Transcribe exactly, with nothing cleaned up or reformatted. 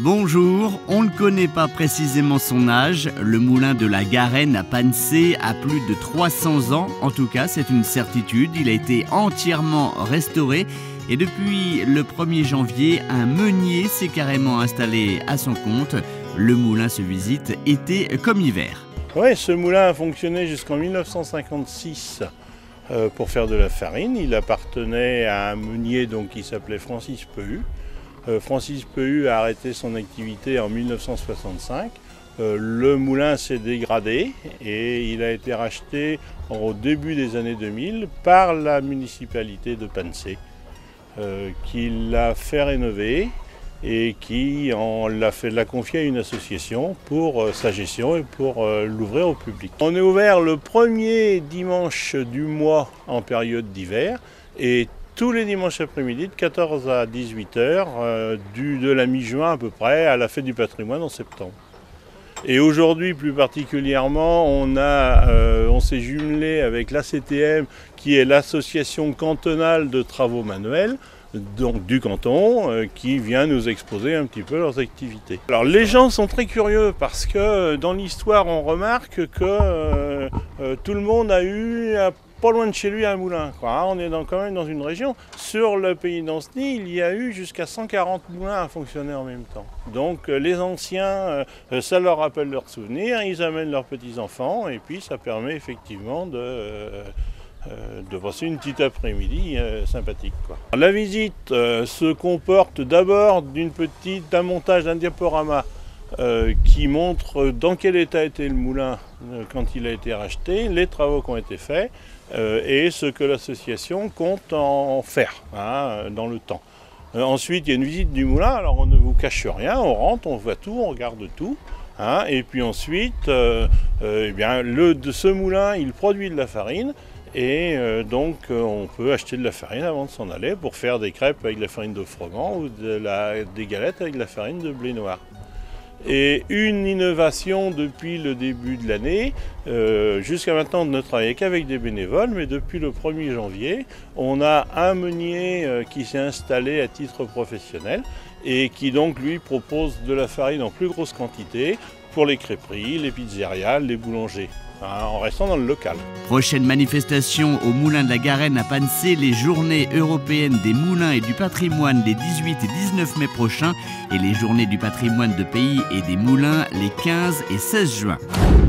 Bonjour, on ne connaît pas précisément son âge. Le moulin de la Garenne à Panncé a plus de trois cents ans. En tout cas, c'est une certitude. Il a été entièrement restauré. Et depuis le premier janvier, un meunier s'est carrément installé à son compte. Le moulin se visite été comme hiver. Oui, ce moulin a fonctionné jusqu'en mille neuf cent cinquante-six euh, pour faire de la farine. Il appartenait à un meunier donc, qui s'appelait Francis Pehu. Euh, Francis Pehu a arrêté son activité en mille neuf cent soixante-cinq. Euh, le moulin s'est dégradé et il a été racheté au début des années deux mille par la municipalité de Panncé, euh, qui l'a fait rénover et qui l'a fait l'a confié à une association pour euh, sa gestion et pour euh, l'ouvrir au public. On est ouvert le premier dimanche du mois en période d'hiver et tous les dimanches après-midi de quatorze à dix-huit heures, euh, du, de la mi-juin à peu près à la fête du patrimoine en septembre. Et aujourd'hui plus particulièrement, on, a, euh, on s'est jumelé avec l'A C T M qui est l'association cantonale de travaux manuels, donc du canton, euh, qui vient nous exposer un petit peu leurs activités. Alors les gens sont très curieux parce que dans l'histoire on remarque que euh, euh, tout le monde a eu à pas loin de chez lui un moulin, quoi. On est dans, quand même dans une région. Sur le pays d'Ancenis, il y a eu jusqu'à cent quarante moulins à fonctionner en même temps. Donc euh, les anciens, euh, ça leur rappelle leurs souvenirs, ils amènent leurs petits-enfants et puis ça permet effectivement de, euh, euh, de passer une petite après-midi euh, sympathique, quoi. La visite euh, se comporte d'abord d'une petite, d'un montage d'un diaporama Euh, qui montre dans quel état était le moulin euh, quand il a été racheté, les travaux qui ont été faits euh, et ce que l'association compte en faire hein, dans le temps. Euh, ensuite, il y a une visite du moulin, alors on ne vous cache rien, on rentre, on voit tout, on regarde tout. Hein, et puis ensuite, euh, euh, eh bien, le, de ce moulin, il produit de la farine. Et euh, donc euh, on peut acheter de la farine avant de s'en aller pour faire des crêpes avec de la farine de froment ou de la, des galettes avec de la farine de blé noir. Et une innovation depuis le début de l'année, euh, jusqu'à maintenant on ne travaillait qu'avec des bénévoles, mais depuis le premier janvier, on a un meunier euh, qui s'est installé à titre professionnel et qui donc lui propose de la farine en plus grosse quantité pour les crêperies, les pizzerias, les boulangers, hein, en restant dans le local. Prochaine manifestation au Moulin de la Garenne à Panncé, les journées européennes des moulins et du patrimoine les dix-huit et dix-neuf mai prochains et les journées du patrimoine de pays et des moulins les quinze et seize juin.